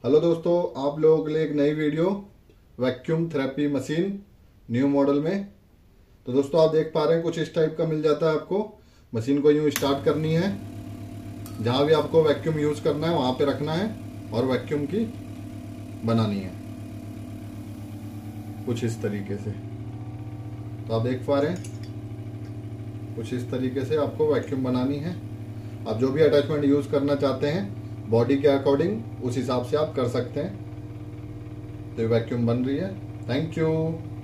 Hello दोस्तों, आप लोगों के लिए एक नई video vacuum therapy machine new model में। तो दोस्तों आप देख पा रहे हैं कुछ इस टाइप का मिल जाता है आपको। मशीन को यूं स्टार्ट करनी है, जहां भी आपको वैक्यूम यूज करना है वहां पे रखना है और वैक्यूम की बनानी है कुछ इस तरीके से। तो आप देख पा रहे हैं कुछ इस तरीके से आपको वैक्यूम बनानी है। आप जो भी अटैचमेंट यूज करना चाहते हैं बॉडी के अकॉर्डिंग उस हिसाब से आप कर सकते हैं। तो ये वैक्यूम बन रही है। Thank you.